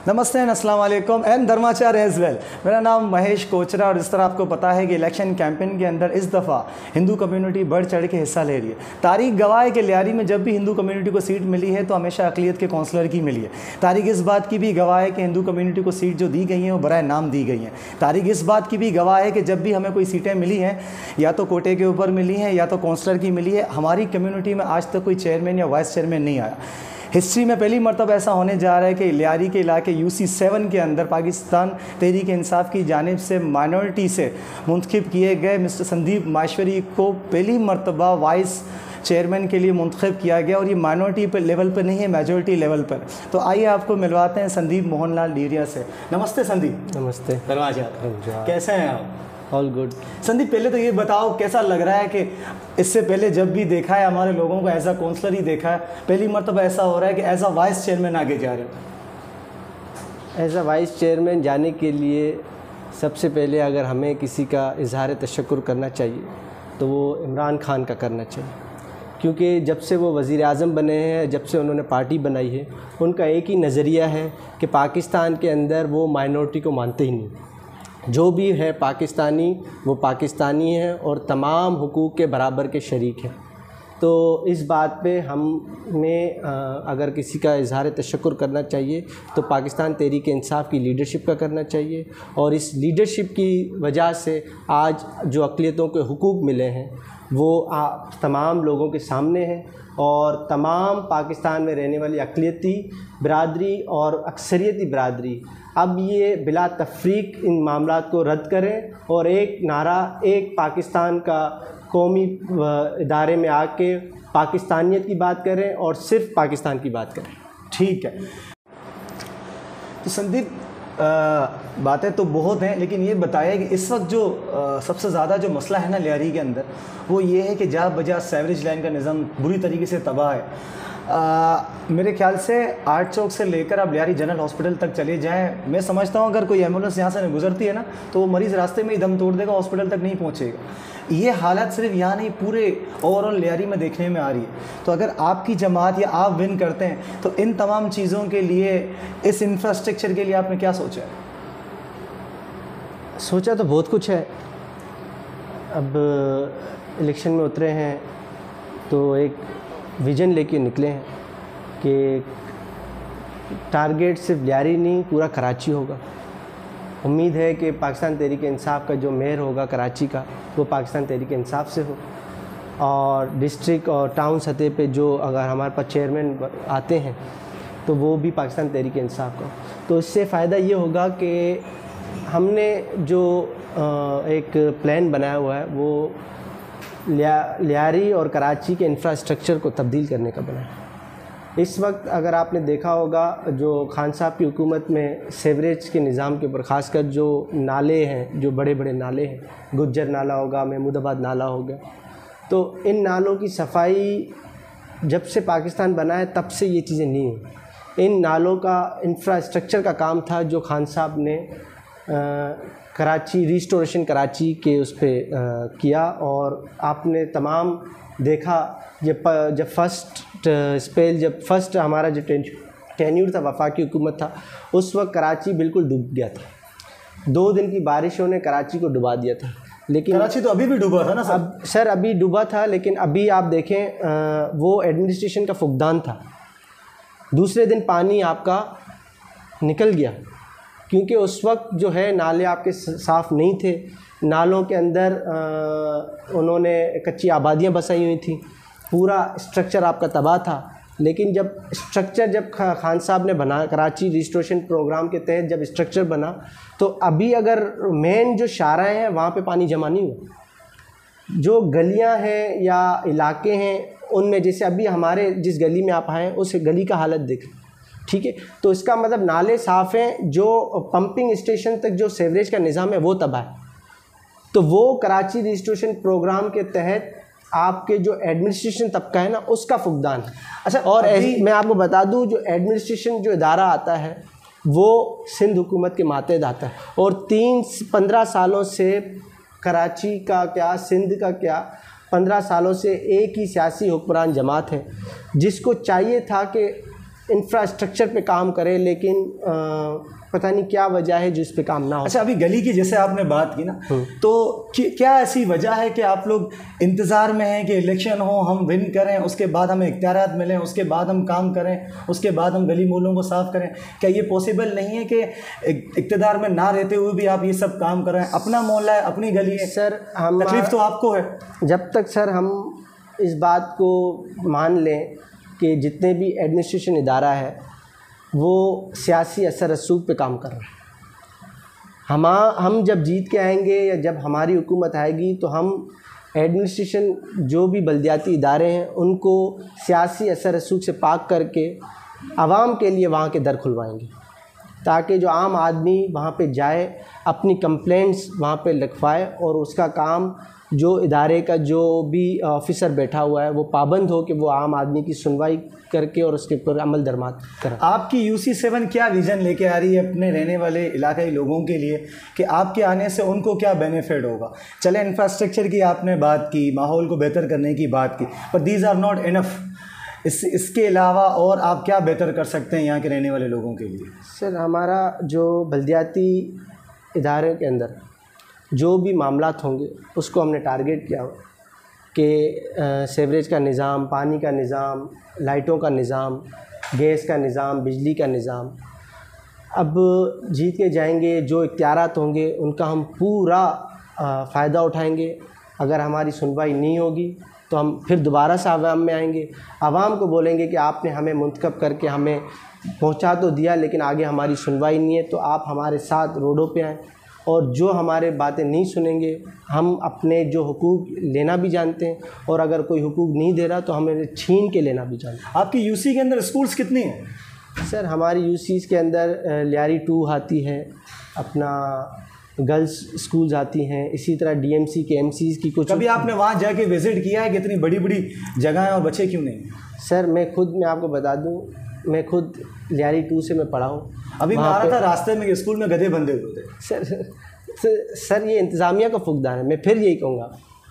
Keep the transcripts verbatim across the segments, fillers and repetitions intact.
नमस्ते एंड अस्सलाम वालेकुम एंड धर्माचार्य एज वेल। मेरा नाम महेश कोचरा और इस तरह आपको पता है कि इलेक्शन कैंपेन के अंदर इस दफ़ा हिंदू कम्युनिटी बढ़ चढ़ के हिस्सा ले रही है। तारीख गवाह है कि लियारी में जब भी हिंदू कम्युनिटी को सीट मिली है तो हमेशा अक़लियत के कौंसलर की मिली है। तारीख इस बात की भी गवाह है कि हिंदू कम्युनिटी को सीट जो दी गई हैं वो बराए नाम दी गई हैं। तारीख इस बात की भी गवाह है कि जब भी हमें कोई सीटें मिली हैं या तो कोटे के ऊपर मिली हैं या तो कौंसलर की मिली है, हमारी कम्युनिटी में आज तक कोई चेयरमैन या वाइस चेयरमैन नहीं आया। हिस्ट्री में पहली मरतबा ऐसा होने जा रहा है कि लियारी के इलाके यू सी सेवन के अंदर पाकिस्तान तहरीक इंसाफ की जानिब से माइनॉरिटी से मुंतखब किए गए मिस्टर संदीप माहेश्वरी को पहली मरतबा वाइस चेयरमैन के लिए मुंतखब किया गया और ये माइनॉरिटी पर लेवल पर नहीं है, मेजॉरिटी लेवल पर। तो आइए आपको मिलवाते हैं संदीप मोहनलाल डीरिया से। नमस्ते संदीप। नमस्ते। दरवाजा कैसे हैं आप? All good. संदीप, पहले तो ये बताओ कैसा लग रहा है कि इससे पहले जब भी देखा है हमारे लोगों को एज अ काउंसलर ही देखा है, पहली मरतबा ऐसा हो रहा है कि एज अ वाइस चेयरमैन आगे जा रहे हो। एज अ वाइस चेयरमैन जाने के लिए सबसे पहले अगर हमें किसी का इजहार तशक्कुर करना चाहिए तो वो इमरान खान का करना चाहिए, क्योंकि जब से वो वज़ीर आज़म बने हैं, जब से उन्होंने पार्टी बनाई है, उनका एक ही नज़रिया है कि पाकिस्तान के अंदर वो माइनॉरिटी को मानते ही नहीं। जो भी है पाकिस्तानी वो पाकिस्तानी है और तमाम हुकूक के बराबर के शरीक हैं। तो इस बात पे हमें अगर किसी का इजहार तशक्कुर करना चाहिए तो पाकिस्तान तहरीक इंसाफ की लीडरशिप का करना चाहिए, और इस लीडरशिप की वजह से आज जो अक़लियतों के हुकूक मिले हैं वो तमाम लोगों के सामने हैं, और तमाम पाकिस्तान में रहने वाली अक़लियती बिरादरी और अक्सरियती बिरादरी अब ये बिला तफरीक इन मामलात को रद्द करें और एक नारा एक पाकिस्तान का कौमी इदारे में आके पाकिस्तानियत की बात करें और सिर्फ पाकिस्तान की बात करें। ठीक है। तो संदीप, बातें तो बहुत हैं, लेकिन ये बताया कि इस वक्त जो आ, सबसे ज़्यादा जो मसला है ना लियारी के अंदर, वो ये है कि जहाँ बजा सेवरेज लाइन का निज़ाम बुरी तरीके से तबाह है। आ, मेरे ख्याल से आर्ट चौक से लेकर आप लियारी जनरल हॉस्पिटल तक चले जाएं, मैं समझता हूं अगर कोई एम्बुलेंस यहां से गुजरती है ना तो वो मरीज़ रास्ते में ही दम तोड़ देगा, हॉस्पिटल तक नहीं पहुंचेगा। ये हालत सिर्फ यहाँ नहीं, पूरे ओवरऑल लियारी में देखने में आ रही है। तो अगर आपकी जमात या आप विन करते हैं तो इन तमाम चीज़ों के लिए, इस इंफ्रास्ट्रक्चर के लिए आपने क्या सोचा है? सोचा तो बहुत कुछ है। अब इलेक्शन में उतरे हैं तो एक विज़न लेके निकले हैं कि टारगेट सिर्फ लियारी नहीं, पूरा कराची होगा। उम्मीद है कि पाकिस्तान तहरीक इंसाफ का जो मेयर होगा कराची का, वो पाकिस्तान तहरीक इंसाफ से हो, और डिस्ट्रिक्ट और टाउन सतह पे जो अगर हमारे पास चेयरमैन आते हैं तो वो भी पाकिस्तान तहरीक इंसाफ का। तो इससे फ़ायदा ये होगा कि हमने जो एक प्लान बनाया हुआ है वो लिया लियारी और कराची के इंफ्रास्ट्रक्चर को तब्दील करने का बना है। इस वक्त अगर आपने देखा होगा जो खान साहब की हुकूमत में सेवरेज के निज़ाम के ऊपर, ख़ासकर जो नाले हैं, जो बड़े बड़े नाले हैं, गुज्जर नाला होगा, महमूदाबाद नाला हो गया, तो इन नालों की सफाई जब से पाकिस्तान बना है तब से ये चीज़ें नहीं हुई। इन नालों का इंफ्रास्ट्रक्चर का काम था जो खान साहब ने आ, कराची रिस्टोरेशन कराची के उस पर किया। और आपने तमाम देखा जब जब फर्स्ट स्पेल जब फर्स्ट हमारा जो टेन्यूर था, वफाकी हुकूमत था, उस वक्त कराची बिल्कुल डूब गया था। दो दिन की बारिशों ने कराची को डुबा दिया था। लेकिन कराची तो अभी भी डूबा था ना सर? अब सर अभी डूबा था, लेकिन अभी आप देखें आ, वो एडमिनिस्ट्रेशन का फुकदान था। दूसरे दिन पानी आपका निकल गया, क्योंकि उस वक्त जो है नाले आपके साफ़ नहीं थे। नालों के अंदर आ, उन्होंने कच्ची आबादियाँ बसाई हुई थी, पूरा स्ट्रक्चर आपका तबाह था। लेकिन जब स्ट्रक्चर जब खान साहब ने बना, कराची रिस्टोरेशन प्रोग्राम के तहत जब स्ट्रक्चर बना, तो अभी अगर मेन जो शाराएँ हैं वहाँ पे पानी जमा नहीं हुआ। जो गलियाँ हैं या इलाके हैं उनमें, जैसे अभी हमारे जिस गली में आप आए उस गली का हालत देखें, ठीक है, तो इसका मतलब नाले साफ़ हैं, जो पंपिंग स्टेशन तक जो सेवरेज का निज़ाम है वो तबाह है। तो वो कराची रिस्टोरेशन प्रोग्राम के तहत आपके जो एडमिनिस्ट्रेशन तबका है ना, उसका फुकदान है। अच्छा, और मैं आपको बता दूं, जो एडमिनिस्ट्रेशन जो इदारा आता है वो सिंध हुकूमत के मातहत आता है, और तीन पंद्रह सालों से कराची का क्या, सिंध का क्या, पंद्रह सालों से एक ही सियासी हुक्मरान जमात है, जिसको चाहिए था कि इंफ्रास्ट्रक्चर पे काम करें, लेकिन आ, पता नहीं क्या वजह है जिस पे काम ना हो। अच्छा, अभी गली की जैसे आपने बात की ना, तो क्या ऐसी वजह है कि आप लोग इंतज़ार में हैं कि इलेक्शन हो, हम विन करें, उसके बाद हमें इख्तियारात मिलें, उसके बाद हम काम करें, उसके बाद हम गली मोहल्लों को साफ़ करें? क्या ये पॉसिबल नहीं है कि इख्तियार में ना रहते हुए भी आप ये सब काम कर रहे हैं? अपना मोहल्ला है, अपनी गली है सर, हम तकलीफ तो आपको है। जब तक सर हम इस बात को मान लें कि जितने भी एडमिनिस्ट्रेशन इदारा है वो सियासी असर रसूख पे काम कर रहे हैं। हम हम जब जीत के आएंगे या जब हमारी हुकूमत आएगी तो हम एडमिनिस्ट्रेशन जो भी बल्दियाती इदारे हैं उनको सियासी असर रसूख से पाक करके आवाम के लिए वहाँ के दर खुलवाएंगे, ताकि जो आम आदमी वहाँ पे जाए, अपनी कंप्लेंट्स वहाँ पे लिखवाए और उसका काम जो इदारे का जो भी ऑफिसर बैठा हुआ है वो पाबंद हो कि वो आम आदमी की सुनवाई करके और उसके ऊपर अमल दरमाद करें। आपकी यूसी सेवन क्या विज़न लेके आ रही है अपने रहने वाले इलाकाई लोगों के लिए कि आपके आने से उनको क्या बेनिफिट होगा? चले, इंफ्रास्ट्रक्चर की आपने बात की, माहौल को बेहतर करने की बात की, पर दीज आर नॉट इनफ। इस इसके अलावा और आप क्या बेहतर कर सकते हैं यहाँ के रहने वाले लोगों के लिए? सर, हमारा जो बल्दियाती इदारे के अंदर जो भी मामलात होंगे उसको हमने टारगेट किया हुआ कि सेवरेज का निज़ाम, पानी का निज़ाम, लाइटों का निज़ाम, गैस का निज़ाम, बिजली का निज़ाम। अब जीत के जाएंगे, जो इख्तियारात होंगे उनका हम पूरा फ़ायदा उठाएंगे। अगर हमारी सुनवाई नहीं होगी तो हम फिर दोबारा से आवाम में आएंगे, आवाम को बोलेंगे कि आपने हमें मुंतखब करके हमें पहुंचा तो दिया लेकिन आगे हमारी सुनवाई नहीं है, तो आप हमारे साथ रोडों पे आएँ। और जो हमारे बातें नहीं सुनेंगे, हम अपने जो हुकूक लेना भी जानते हैं और अगर कोई हुकूक नहीं दे रहा तो हमें छीन के लेना भी जानते हैं। आपकी यूसी के अंदर स्कूल्स कितनी हैं? सर, हमारी यूसीज़ के अंदर लियारी टू आती है, अपना गर्ल्स स्कूल्स आती हैं, इसी तरह डीएमसी के एमसीज़ की कुछ। कभी आपने वहाँ जाके विज़िट किया है कि इतनी बड़ी बड़ी जगह हैं और बच्चे क्यों नहीं? सर, मैं खुद मैं आपको बता दूं, मैं खुद लियारी टू से मैं पढ़ा हूँ। अभी मैं आ रहा था, रास्ते में स्कूल में गधे बंधे हुए थे। सर सर, सर ये इंतज़ामिया का फुकदान है। मैं फिर यही कहूँगा,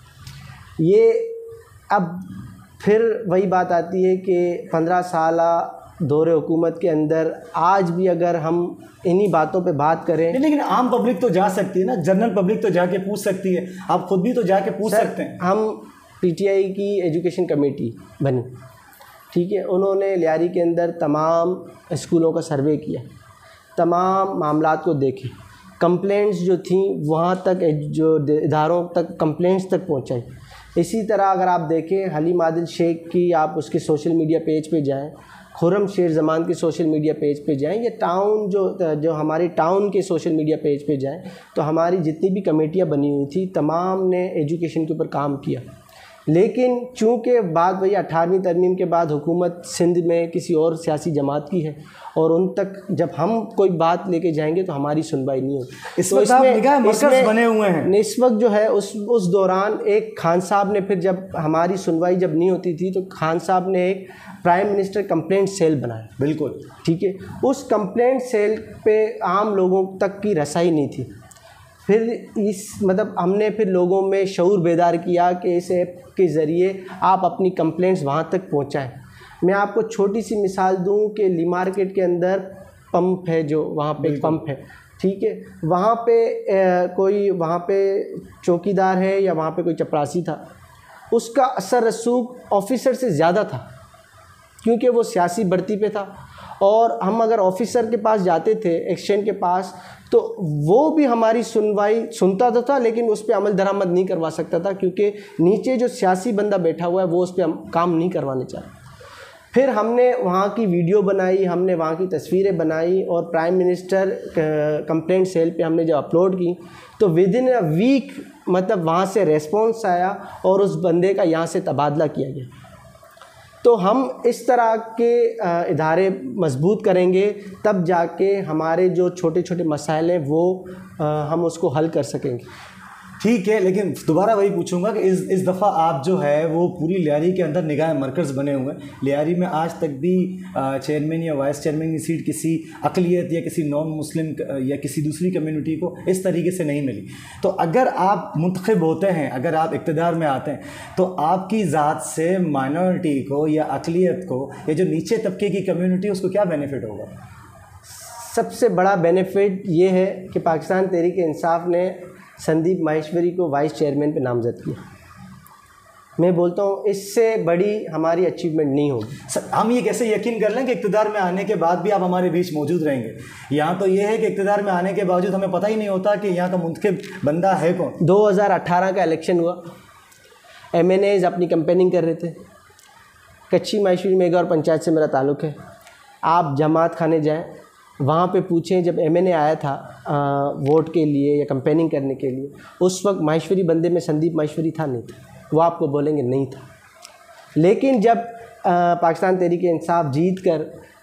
ये अब फिर वही बात आती है कि पंद्रह साल दौरे हुकूमत के अंदर आज भी अगर हम इन्हीं बातों पे बात करें। नहीं, लेकिन आम पब्लिक तो जा सकती है ना, जनरल पब्लिक तो जाके पूछ सकती है, आप खुद भी तो जाके पूछ सकते हैं। हम पीटीआई की एजुकेशन कमेटी बनी, ठीक है, उन्होंने लियारी के अंदर तमाम स्कूलों का सर्वे किया, तमाम मामलात को देखे, कंप्लेंट्स जो थी वहाँ तक, जो इदारों तक कंप्लेंट्स तक पहुँचाई। इसी तरह अगर आप देखें हलीम आदिल शेख की, आप उसके सोशल मीडिया पेज पे जाएं, खुर्रम शेर ज़मान के सोशल मीडिया पेज पे जाएं, या टाउन जो जो हमारी टाउन के सोशल मीडिया पेज पे जाएं, तो हमारी जितनी भी कमेटियाँ बनी हुई थी तमाम ने एजुकेशन के ऊपर काम किया। लेकिन चूँकि बात वही अठारहवीं तरमीम के बाद हुकूमत सिंध में किसी और सियासी जमात की है और उन तक जब हम कोई बात लेके जाएंगे तो हमारी सुनवाई नहीं होती। इस वक्त आप निगाह मरकज़ बने हुए हैं। इस वक्त जो है उस उस दौरान एक खान साहब ने, फिर जब हमारी सुनवाई जब नहीं होती थी तो खान साहब ने एक प्राइम मिनिस्टर कंप्लेंट सेल बनाया। बिल्कुल, ठीक है, उस कंप्लेंट सेल पे आम लोगों तक की रसाई नहीं थी। फिर इस मतलब हमने फिर लोगों में शऊर बेदार किया कि इस ऐप के ज़रिए आप अपनी कंप्लेंट्स वहाँ तक पहुँचाएँ। मैं आपको छोटी सी मिसाल दूं कि ली मार्केट के अंदर पंप है, जो वहाँ पे एक पंप है, ठीक है, वहाँ पे ए, कोई वहाँ पे चौकीदार है या वहाँ पे कोई चपरासी था, उसका असर रसूख ऑफिसर से ज़्यादा था क्योंकि वो सियासी भर्ती पे था। और हम अगर ऑफिसर के पास जाते थे, एक्सचेंज के पास, तो वो भी हमारी सुनवाई सुनता तो था लेकिन उस पर अमल दरामद नहीं करवा सकता था क्योंकि नीचे जो सियासी बंदा बैठा हुआ है वो उस पर काम नहीं करवाने चाहता। फिर हमने वहाँ की वीडियो बनाई, हमने वहाँ की तस्वीरें बनाई और प्राइम मिनिस्टर कंप्लेंट सेल पे हमने जब अपलोड की तो विद इन अ वीक मतलब वहाँ से रेस्पॉन्स आया और उस बंदे का यहाँ से तबादला किया गया। तो हम इस तरह के इदारे मजबूत करेंगे तब जाके हमारे जो छोटे छोटे मसाइल हैं वो आ, हम उसको हल कर सकेंगे। ठीक है, लेकिन दोबारा वही पूछूंगा कि इस इस दफ़ा आप जो है वो पूरी लियारी के अंदर निगाह मरकज़ बने हुए हैं। लियारी में आज तक भी चेयरमैन या वाइस चेयरमैन की सीट किसी अक़लियत या किसी नॉन मुस्लिम या किसी दूसरी कम्युनिटी को इस तरीके से नहीं मिली। तो अगर आप मुंतखब होते हैं, अगर आप इक़्तिदार में आते हैं, तो आपकी ज़ात से माइनॉरिटी को या अक़लियत को या जो नीचे तबके की कम्युनिटी उसको क्या बेनिफिट होगा? सबसे बड़ा बेनिफिट ये है कि पाकिस्तान तहरीक इंसाफ ने संदीप माहेश्वरी को वाइस चेयरमैन पे नामज़द किया। मैं बोलता हूँ इससे बड़ी हमारी अचीवमेंट नहीं होगी। सर, हम ये कैसे यकीन कर लें कि इक़्तिदार में आने के बाद भी आप हमारे बीच मौजूद रहेंगे? यहाँ तो ये है कि इक़्तिदार में आने के बावजूद हमें पता ही नहीं होता कि यहाँ का मुंतखब बंदा है कौन। दो हज़ार अठारह का इलेक्शन हुआ, एम एन एज़ अपनी कैंपेनिंग कर रहे थे। कच्ची माहेश्वरी मेघा और पंचायत से मेरा ताल्लुक़ है। आप जमात खाने जाएँ, वहाँ पे पूछें, जब एम एन ए आया था आ, वोट के लिए या कैंपेनिंग करने के लिए, उस वक्त माहेश्वरी बंदे में संदीप माहेश्वरी था नहीं था? वो आपको बोलेंगे नहीं था। लेकिन जब आ, पाकिस्तान तहरीक इंसाफ जीत कर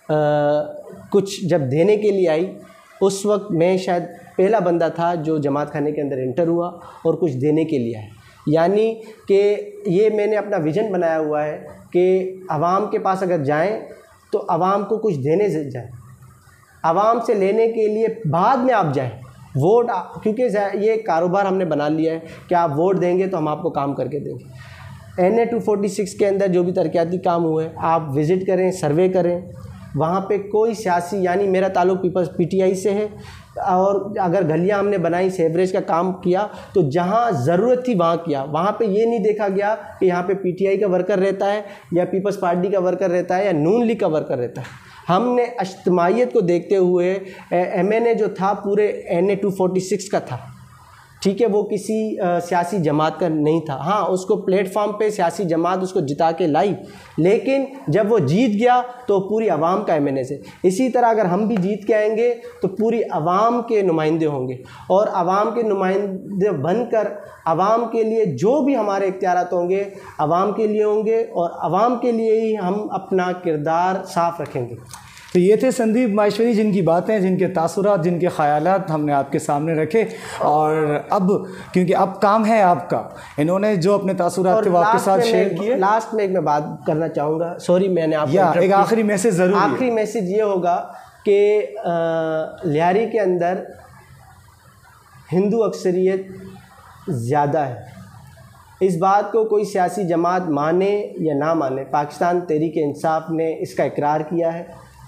आ, कुछ जब देने के लिए आई, उस वक्त मैं शायद पहला बंदा था जो जमात खाने के अंदर एंटर हुआ और कुछ देने के लिए आया। यानी कि ये मैंने अपना विज़न बनाया हुआ है कि आवाम के पास अगर जाएं तो आवाम को कुछ देने से जाएं, आवाम से लेने के लिए बाद में आप जाएं। वोट, क्योंकि ये कारोबार हमने बना लिया है कि आप वोट देंगे तो हम आपको काम करके देंगे। N A two forty six के अंदर जो भी तरक्याती काम हुए आप विज़िट करें, सर्वे करें। वहाँ पे कोई सियासी, यानी मेरा ताल्लुक़ पीपल्स पी टी आई से है, और अगर गलियाँ हमने बनाई, सेवरेज का काम किया, तो जहाँ ज़रूरत थी वहाँ किया। वहाँ पे ये नहीं देखा गया कि यहाँ पे पी टी आई का वर्कर रहता है या पीपल्स पार्टी का वर्कर रहता है या नून लीग का वर्कर रहता है। हमने इज्तिमाइयत को देखते हुए, एम एन ए जो था पूरे N A two forty six का था, ठीक है, वो किसी आ, सियासी जमात का नहीं था। हाँ, उसको प्लेटफॉर्म पे सियासी जमात उसको जिता के लाई, लेकिन जब वो जीत गया तो पूरी आवाम का एम एन ए से। इसी तरह अगर हम भी जीत के आएंगे तो पूरी आवाम के नुमाइंदे होंगे, और आवाम के नुमाइंदे बनकर आवाम के लिए जो भी हमारे इख्तियारात होंगे आवाम के लिए होंगे, और आवाम के लिए ही हम अपना किरदार साफ़ रखेंगे। तो ये थे संदीप माहेश्वरी, जिनकी बातें, जिनके तासुरात, जिनके ख़यालात हमने आपके सामने रखे। और अब क्योंकि अब काम है आपका, इन्होंने जो अपने तासुरात थे वो आपके साथ शेयर किए। लास्ट में एक मैं बात करना चाहूँगा, सॉरी मैंने आपको, एक आखिरी मैसेज ज़रूर। आखिरी मैसेज ये होगा कि लियारी के अंदर हिंदू अक्सरियत ज़्यादा है। इस बात को कोई सियासी जमात माने या ना माने, पाकिस्तान तहरीक इंसाफ ने इसका इकरार किया है,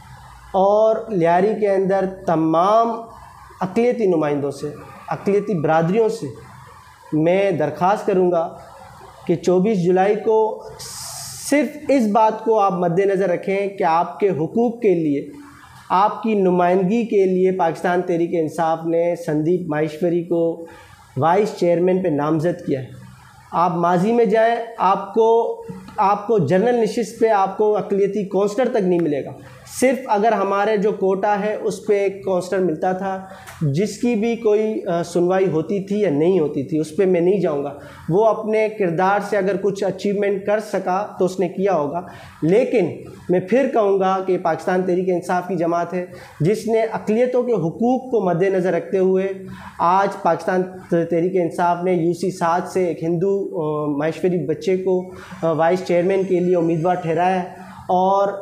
और लियारी के अंदर तमाम अक़लियती नुमाइंदों से, अक़लियती बरादरियों से मैं दरख्वास्त करूँगा कि चौबीस जुलाई को सिर्फ़ इस बात को आप मद्देनज़र रखें कि आपके हुकूक़ के लिए, आपकी नुमाइंदगी के लिए पाकिस्तान तहरीक इंसाफ ने संदीप माहेश्वरी को वाइस चेयरमैन पे नामज़द किया है। आप माजी में जाएं, आपको आपको जनरल नशिस्त पे आपको अक़लियती काउंसलर तक नहीं मिलेगा। सिर्फ अगर हमारे जो कोटा है उस पे एक काउंसलर मिलता था, जिसकी भी कोई आ, सुनवाई होती थी या नहीं होती थी, उस पे मैं नहीं जाऊंगा। वो अपने किरदार से अगर कुछ अचीवमेंट कर सका तो उसने किया होगा, लेकिन मैं फिर कहूँगा कि पाकिस्तान तहरीक इंसाफ की जमात है जिसने अक़लियतों के हुकूक़ को मद्देनज़र रखते हुए आज पाकिस्तान तहरीक इंसाफ ने यू सी सात से एक हिंदू माहेश्वरी बच्चे को वाइस चेयरमैन के लिए उम्मीदवार ठहराया है। और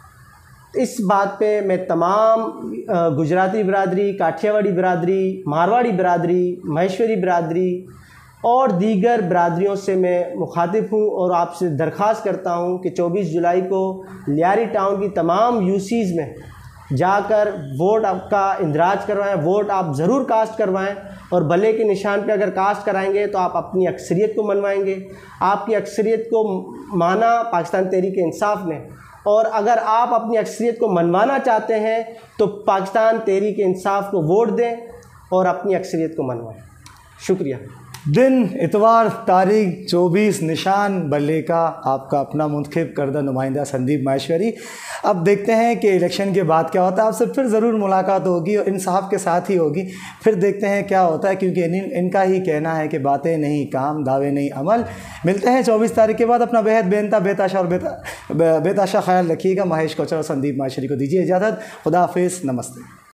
इस बात पे मैं तमाम गुजराती बिरादरी, काठियावाड़ी बिरादरी, मारवाड़ी बिरादरी, माहेश्वरी बिरादरी और दीगर बिरादरियों से मैं मुखातिब हूँ और आपसे दरख्वास्त करता हूँ कि चौबीस जुलाई को लियारी टाउन की तमाम यूसीज़ में जाकर वोट आपका इंदराज करवाएं, वोट आप ज़रूर कास्ट करवाएं, और भले के निशान पे अगर कास्ट कराएंगे तो आप अपनी अक्सरियत को मनवाएंगे। आपकी अक्सरियत को माना पाकिस्तान तहरीक इंसाफ ने, और अगर आप अपनी अक्सरियत को मनवाना चाहते हैं तो पाकिस्तान तहरीक इंसाफ को वोट दें और अपनी अक्सरियत को मनवाएं। शुक्रिया। दिन इतवार, तारीख चौबीस, निशान बल्ले का आपका अपना मुंतखब करदा नुमाइंदा संदीप माहेश्वरी। अब देखते हैं कि इलेक्शन के बाद क्या होता है। आपसे फिर ज़रूर मुलाकात होगी और इंसाफ के साथ ही होगी। फिर देखते हैं क्या होता है, क्योंकि इन, इनका ही कहना है कि बातें नहीं काम, दावे नहीं अमल। मिलते हैं चौबीस तारीख के बाद। अपना बेहद बेनता बेताशा और बेता बेताशा ख्याल रखिएगा। महेश कोचर और संदीप माहेश्वरी को दीजिए इजाज़त। खुदा हाफिज़, नमस्ते।